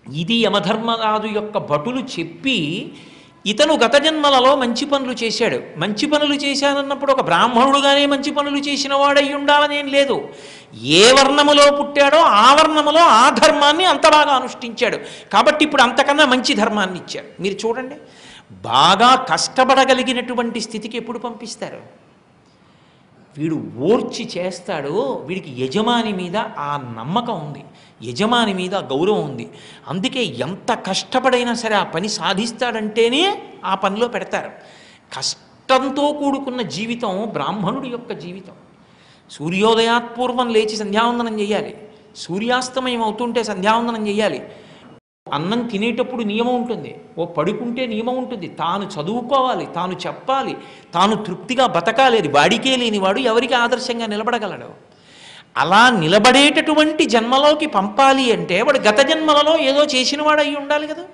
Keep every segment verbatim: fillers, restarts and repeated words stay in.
ఇది యమధర్మరాజు యొక్క భటులు చెప్పి ఇతను గత జన్మలలో మంచి పనులు చేశాడు. మంచి పనులు చేశానన్నప్పుడు ఒక బ్రాహ్మణుడుగానే మంచి పనులు చేసిన వాడై ఉండాలనేం లేదు. ఏ వర్ణములో పుట్టాడో ఆ వర్ణములో ఆ ధర్మాన్ని అంత బాగా అనుష్ఠించాడు కాబట్టి ఇప్పుడు అంతకన్నా మంచి ధర్మాన్ని ఇచ్చాడు. మీరు చూడండి, బాగా కష్టపడగలిగినటువంటి స్థితికి ఎప్పుడు పంపిస్తారు? వీడు ఓర్చి చేస్తాడు, వీడికి యజమాని మీద ఆ నమ్మకం ఉంది, యజమాని మీద గౌరవం ఉంది, అందుకే ఎంత కష్టపడైనా సరే ఆ పని సాధిస్తాడంటేనే ఆ పనిలో పెడతారు. కష్టంతో కూడుకున్న జీవితం బ్రాహ్మణుడి యొక్క జీవితం. సూర్యోదయాత్పూర్వం లేచి సంధ్యావందనం చేయాలి, సూర్యాస్తమయం అవుతుంటే సంధ్యావందనం చేయాలి. అన్నం తినేటప్పుడు నియమం ఉంటుంది, ఓ పడుకుంటే నియమం ఉంటుంది, తాను చదువుకోవాలి, తాను చెప్పాలి, తాను తృప్తిగా బతకాలి. అది వాడికే లేనివాడు ఎవరికి ఆదర్శంగా నిలబడగలడు? అలా నిలబడేటటువంటి జన్మలోకి పంపాలి అంటే వాడు గత జన్మలలో ఏదో చేసినవాడు అయి ఉండాలి కదా.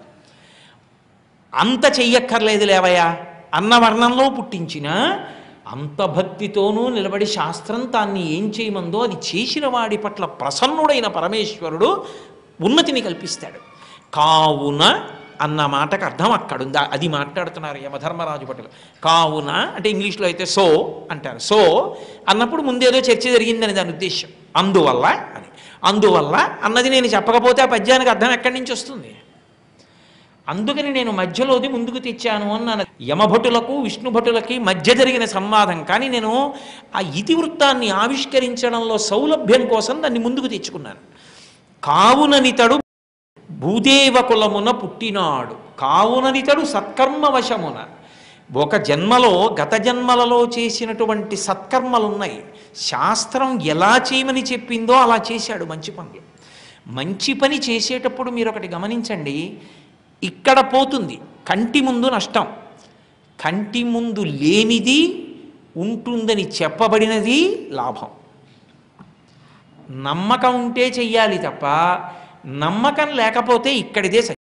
అంత చెయ్యక్కర్లేదు లేవయ్యా అన్న వర్ణంలో పుట్టించిన అంత భక్తితోనూ నిలబడి శాస్త్రం తాన్ని ఏం చేయమందో అది చేసిన వాడి పట్ల ప్రసన్నుడైన పరమేశ్వరుడు ఉన్నతిని కల్పిస్తాడు. కావున అన్న మాటకు అర్థం అక్కడుంది, అది మాట్లాడుతున్నారు యమధర్మరాజు భటులు. కావున అంటే ఇంగ్లీష్లో అయితే సో అంటారు. సో అన్నప్పుడు ముందేదో చర్చ జరిగిందని దాని ఉద్దేశం. అందువల్ల అని, అందువల్ల అన్నది నేను చెప్పకపోతే ఆ పద్యానికి అర్థం ఎక్కడి నుంచి వస్తుంది? అందుకని నేను మధ్యలోది ముందుకు తెచ్చాను అన్నాను. యమభటులకు విష్ణుభటులకి మధ్య జరిగిన సంవాదం, కానీ నేను ఆ ఇతివృత్తాన్ని ఆవిష్కరించడంలో సౌలభ్యం కోసం దాన్ని ముందుకు తెచ్చుకున్నాను. కావుననితడు భూదేవ కులమున పుట్టినాడు, కావుననితడు సత్కర్మ వశమున. ఒక జన్మలో గత జన్మలలో చేసినటువంటి సత్కర్మలు ఉన్నాయి, శాస్త్రం ఎలా చేయమని చెప్పిందో అలా చేశాడు మంచి పనులు. మంచి పని చేసేటప్పుడు మీరు ఒకటి గమనించండి, ఇక్కడ పోతుంది కంటి ముందు నష్టం, కంటి ముందు లేనిది ఉంటుందని చెప్పబడినది లాభం. నమ్మకం ఉంటే చెయ్యాలి తప్ప నమ్మకం లేకపోతే ఇక్కడిదే